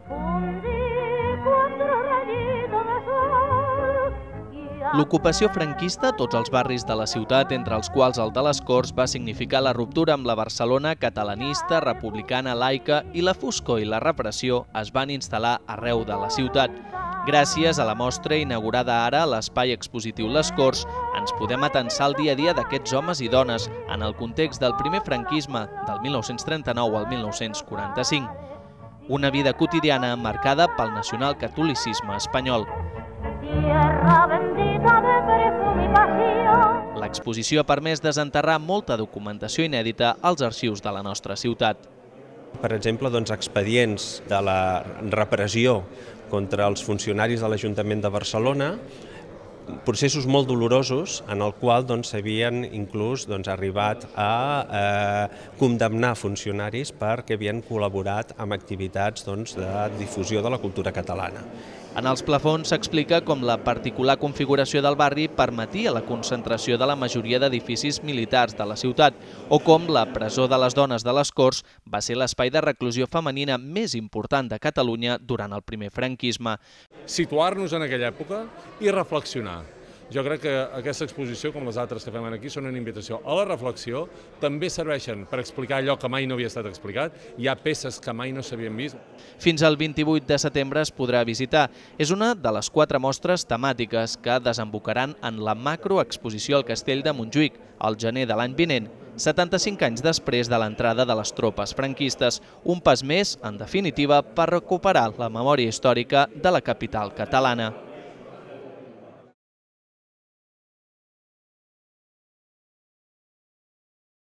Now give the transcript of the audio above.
L'ocupació franquista, tots els barris de la ciutat, entre els quals el de les Corts, va significar la ruptura amb la Barcelona catalanista, republicana, laica, i la foscor i la repressió es van instal·lar arreu de la ciutat. Gràcies a la mostra inaugurada ara a l'espai expositiu Les Corts, ens podem atensar al dia a dia d'aquests homes i dones en el context del primer franquisme, del 1939 al 1945. Una vida quotidiana marcada pel nacionalcatolicisme espanyol. L'exposició ha permès desenterrar molta documentació inèdita als arxius de la nostra ciutat. Per exemple, expedients de la repressió contra els funcionaris de l'Ajuntament de Barcelona, processos molt dolorosos en el qual s'havien inclús arribat a condemnar funcionaris perquè havien col·laborat amb activitats de difusió de la cultura catalana. En els plafons s'explica com la particular configuració del barri permetia la concentració de la majoria d'edificis militars de la ciutat, o com la presó de les dones de les Corts va ser l'espai de reclusió femenina més important de Catalunya durant el primer franquisme. Situar-nos en aquella època i reflexionar. Jo crec que aquesta exposició, com les altres que fem aquí, són una invitació a la reflexió, també serveixen per explicar allò que mai no havia estat explicat, hi ha peces que mai no s'havien vist. Fins al 28 de setembre es podrà visitar. És una de les 4 mostres temàtiques que desembocaran en la macroexposició al Castell de Montjuïc, al gener de l'any vinent, 75 anys després de l'entrada de les tropes franquistes, un pas més, en definitiva, per recuperar la memòria històrica de la capital catalana.